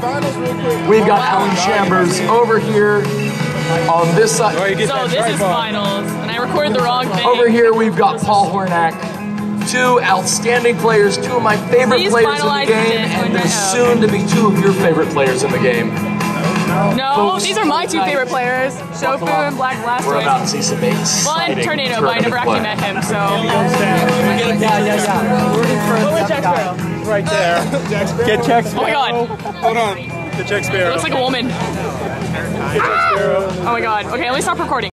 We've got Alan Chambers over here on this side. So this is finals, and I recorded the wrong thing. Over here we've got Paul Hornack. Two outstanding players, two of my favorite players in the game, and they're soon to be two of your favorite players in the game. No, folks, these are my two favorite players, Shofu and Black Blastoise. We're about to see some exciting One Tornado, but I never actually met him, so. Yeah. Where's Jack Sparrow? Right there. Jack Sparrow. Get Jack Sparrow. Oh my god. Hold on. Get Jack Sparrow. It looks like a woman. Get Jack Sparrow. Oh my god. Okay, let me stop recording.